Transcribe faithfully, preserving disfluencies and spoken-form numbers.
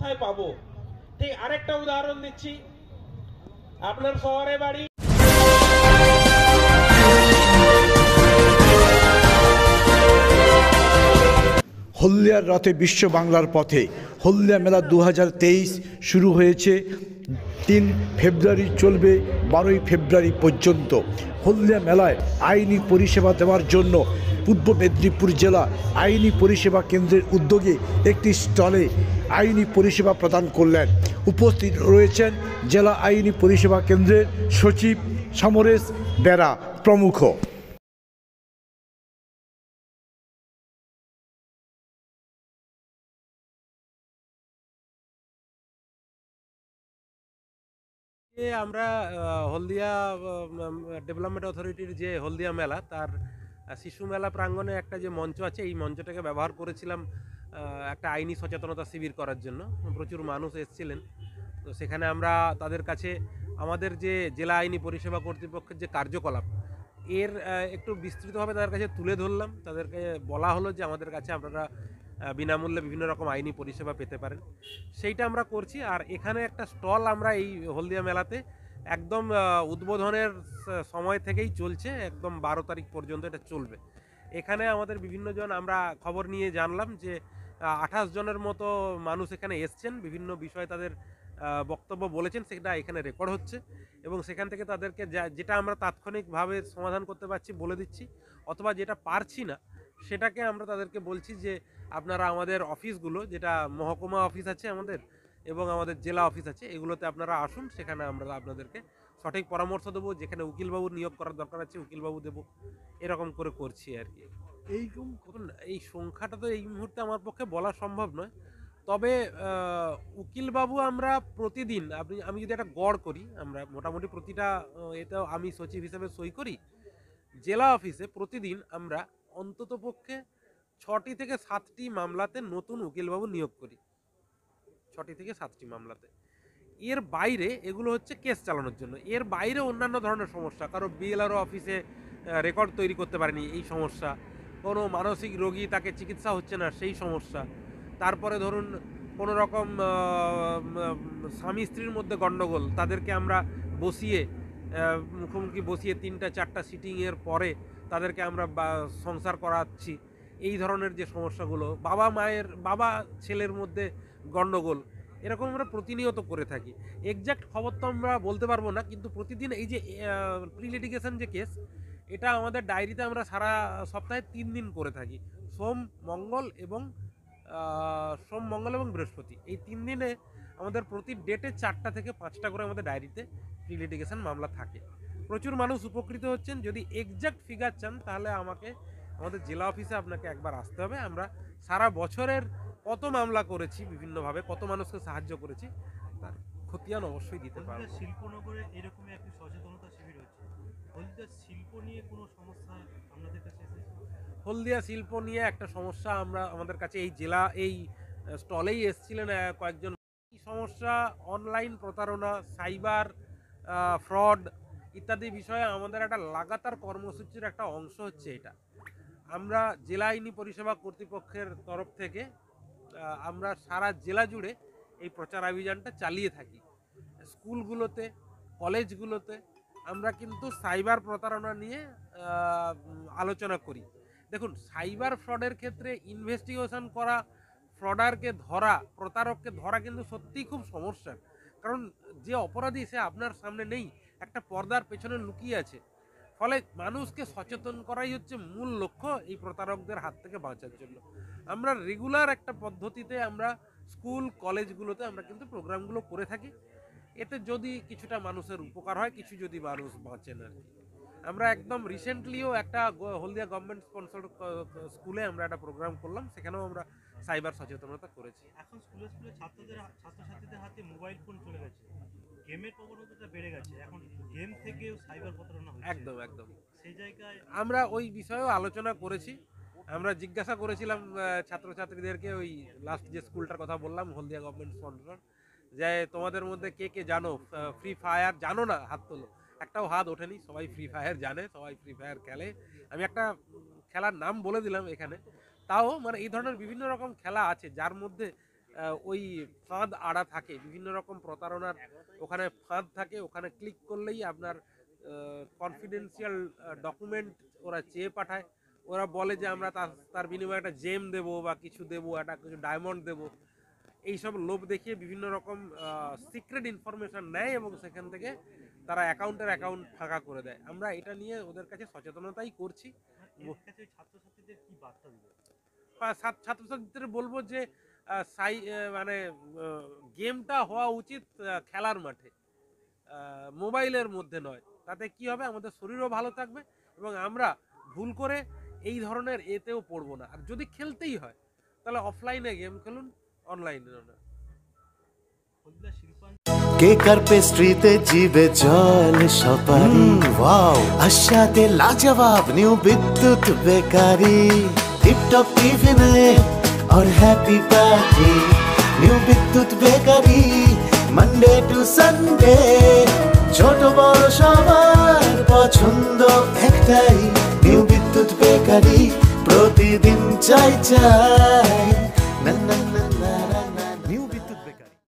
কোথায় পাবো। ঠিক আরেকটা উদাহরণ দিচ্ছি, আপনার শহরে বাড়ি, হলদিয়ার রথে বিশ্ব বাংলার পথে হলদিয়া মেলা দু হাজার তেইশ শুরু হয়েছে। তিন ফেব্রুয়ারি চলবে বারোই ফেব্রুয়ারি পর্যন্ত। হলদিয়া মেলায় আইনি পরিষেবা দেওয়ার জন্য পূর্ব মেদিনীপুর জেলা আইনি পরিষেবা কেন্দ্রের উদ্যোগে একটি স্টলে আইনি পরিষেবা প্রদান করলেন। উপস্থিত রয়েছেন জেলা আইনি পরিষেবা কেন্দ্রের সচিব সমরেশ বেরা প্রমুখ। আমরা হলদিয়া ডেভেলপমেন্ট অথরিটির যে হলদিয়া মেলা তার শিশু মেলা প্রাঙ্গণে একটা যে মঞ্চ আছে, এই মঞ্চটাকে ব্যবহার করেছিলাম একটা আইনি সচেতনতা শিবির করার জন্য। প্রচুর মানুষ এসেছিলেন, তো সেখানে আমরা তাদের কাছে আমাদের যে জেলা আইনি পরিষেবা কর্তৃপক্ষের যে কার্যকলাপ এর একটু বিস্তৃতভাবে তাদের কাছে তুলে ধরলাম। তাদেরকে বলা হলো যে আমাদের কাছে আপনারা বিনামূল্যে বিভিন্ন রকম আইনি পরিষেবা পেতে পারেন, সেইটা আমরা করছি। আর এখানে একটা স্টল আমরা এই হলদিয়া মেলাতে একদম উদ্বোধনের সময় থেকেই চলছে, একদম বারো তারিখ পর্যন্ত এটা চলবে। এখানে আমাদের বিভিন্ন জন আমরা খবর নিয়ে জানলাম যে আঠাশ জনের মতো মানুষ এখানে এসছেন, বিভিন্ন বিষয়ে তাদের বক্তব্য বলেছেন, সেটা এখানে রেকর্ড হচ্ছে এবং সেখান থেকে তাদেরকে যেটা আমরা তাৎক্ষণিকভাবে সমাধান করতে পারছি বলে দিচ্ছি, অথবা যেটা পারছি না সেটাকে আমরা তাদেরকে বলছি যে আপনারা আমাদের অফিসগুলো, যেটা মহকুমা অফিস আছে আমাদের এবং আমাদের জেলা অফিস আছে, এগুলোতে আপনারা আসুন, সেখানে আমরা আপনাদেরকে সঠিক পরামর্শ দেবো। যেখানে উকিলবাবু নিয়োগ করার দরকার আছে উকিলবাবু দেবো, এরকম করে করছি আর কি। এইরকম এই সংখ্যাটা তো এই মুহূর্তে আমার পক্ষে বলা সম্ভব নয়, তবে উকিলবাবু আমরা প্রতিদিন, আপনি আমি যদি একটা গড় করি, আমরা মোটামুটি প্রতিটা, এটা আমি সচিব হিসেবে সই করি, জেলা অফিসে প্রতিদিন আমরা অন্তত পক্ষে ছটি থেকে সাতটি মামলাতে নতুন উকিলবাবু নিয়োগ করি, ছটি থেকে সাতটি মামলাতে। এর বাইরে এগুলো হচ্ছে কেস চালানোর জন্য, এর বাইরে অন্যান্য ধরনের সমস্যা, কারো বিএলআরও অফিসে রেকর্ড তৈরি করতে পারেনি এই সমস্যা, কোনো মানসিক রোগী তাকে চিকিৎসা হচ্ছে না সেই সমস্যা, তারপরে ধরুন কোনো রকম স্বামী স্ত্রীর মধ্যে গণ্ডগোল, তাদেরকে আমরা বসিয়ে মুখোমুখি বসিয়ে তিনটা চারটা সিটিংয়ের পরে তাদেরকে আমরা সংসার করাচ্ছি, এই ধরনের যে সমস্যাগুলো, বাবা মায়ের বাবা ছেলের মধ্যে গণ্ডগোল, এরকম আমরা প্রতিনিয়ত করে থাকি। এক্স্যাক্ট খবর তো আমরা বলতে পারবো না, কিন্তু প্রতিদিন এই যে প্রি লিটিগেশন যে কেস, এটা আমাদের ডায়েরিতে আমরা সারা সপ্তাহে তিন দিন করে থাকি, সোম মঙ্গল এবং সোম মঙ্গল এবং বৃহস্পতি, এই তিন দিনে আমাদের প্রতি ডেটে চারটা থেকে পাঁচটা করে আমাদের ডায়েরিতে প্রি লিটিগেশন মামলা থাকে। প্রচুর মানুষ উপকৃত হচ্ছেন। যদি এক্স্যাক্ট ফিগার চান তাহলে আমাকে আমাদের জেলা অফিসে আপনাকে একবার আসতে হবে। আমরা সারা বছরের কত মামলা করেছি, বিভিন্নভাবে কত মানুষকে সাহায্য করেছি, তার খতিয়ান অবশ্যই দিতে পারবো। শিল্পনগরে এরকম একটি সচেতনতা শিবির হচ্ছে, হলদিয়া শিল্প নিয়ে কোনো সমস্যা আপনাদের কাছে এসেছে? হলদিয়া শিল্প নিয়ে একটা সমস্যা আমরা আমাদের কাছে এই জেলা এই স্টলেই এসেছিলেন কয়েকজন। এই সমস্যা অনলাইন প্রতারণা, সাইবার ফ্রড ইত্যাদি বিষয়ে আমাদের একটা লাগাতার কর্মসূচির একটা অংশ হচ্ছে এটা। আমরা জেলা আইনি পরিষেবা কর্তৃপক্ষের তরফ থেকে আমরা সারা জেলা জুড়ে এই প্রচার অভিযানটা চালিয়ে থাকি। স্কুলগুলোতে, কলেজগুলোতে আমরা কিন্তু সাইবার প্রতারণা নিয়ে আলোচনা করি। দেখুন, সাইবার ফ্রডের ক্ষেত্রে ইনভেস্টিগেশন করা, ফ্রডারকে ধরা, প্রতারককে ধরা কিন্তু সত্যিই খুব সমস্যা। কারণ যে অপরাধী সে আপনার সামনে নেই, একটা পর্দার পেছনে লুকিয়ে আছে। ফলে মানুষকে সচেতন করাই হচ্ছে মূল লক্ষ্য এই প্রতারকদের হাত থেকে বাঁচার জন্য। আমরা রেগুলার একটা পদ্ধতিতে আমরা স্কুল কলেজগুলোতে আমরা কিন্তু প্রোগ্রামগুলো করে থাকি। এতে যদি কিছুটা মানুষের উপকার হয়, কিছু যদি মানুষ বাঁচেন আর কি। আমরা একদম রিসেন্টলিও একটা হলদিয়া গভর্নমেন্ট স্পন্সর্ড স্কুলে আমরা একটা প্রোগ্রাম করলাম, সেখানেও আমরা সাইবার সচেতনতা করেছি। এখন স্কুলে স্কুলে ছাত্রদের ছাত্রছাত্রীদের হাতে মোবাইল ফোন চলে গেছে, গেমের প্রবণতাটা বেড়ে গেছে, এখন গেম থেকেও সাইবার প্রতারণা হচ্ছে। একদম একদম সেই জায়গায় আমরা ওই বিষয়েও আলোচনা করেছি। আমরা জিজ্ঞাসা করেছিলাম ছাত্রছাত্রীদেরকে, ওই লাস্ট যে স্কুলটার কথা বললাম হলদিয়া গভর্নমেন্ট স্পন্সর, যে তোমাদের মধ্যে কে কে জানো ফ্রি ফায়ার, জানো না হাত তোলো। একটাও হাত ওঠেনি, সবাই ফ্রি ফায়ার জানে, সবাই ফ্রি ফায়ার খেলে। আমি একটা খেলার নাম বলে দিলাম এখানে, তাও মানে এই ধরনের বিভিন্ন রকম খেলা আছে যার মধ্যে আহ, ওই ফাঁদ আড়া থাকে, বিভিন্ন রকম প্রতারণার ওখানে ফাঁদ থাকে। ওখানে ক্লিক করলেই আপনার কনফিডেন্সিয়াল ডকুমেন্ট ওরা চেয়ে পাঠায়। ওরা বলে যে আমরা তার তার বিনিময়ে একটা জেম দেবো বা কিছু দেবো, একটা কিছু ডায়মন্ড দেবো। এইসব লোভ দেখিয়ে বিভিন্ন রকম সিক্রেট ইনফরমেশন নেয় এবং সেখান থেকে তারা অ্যাকাউন্টের অ্যাকাউন্ট ফাঁকা করে দেয়। আমরা এটা নিয়ে ওদের কাছে সচেতনতাই করছি। এর কাছে ওই ছাত্রছাত্রীদের কি বার্তা দিবে? বা ছাত্র- ছাত্রছাত্রীদের বলবো যে আহ, সাই আহ, মানে গেমটা হওয়া উচিত আহ, খেলার মাঠে, আহ, মোবাইলের মধ্যে নয়। তাতে কি হবে, আমাদের শরীরও ভালো থাকবে এবং আমরা ভুল করে এই ধরনের এতেও পড়বো না। আর যদি খেলতেই হয় তাহলে অফলাইনে গেম খেলুন, অনলাইনে না। হলদিয়া শিল্পাঞ্চল কেক আর পেস্ট্রিতে জিবে জল সপারি ওয়াও, আশাতে লাজবাব নিউ বিদ্যুৎ বেকারি, টিপটপ টিফিনে और happy party new Bidyut bakery, Monday to Sunday ছোট বড় সবার পছন্দ একটাই, নিউ বিদ্যুৎ বেকারি প্রতিদিন চাই চাই না না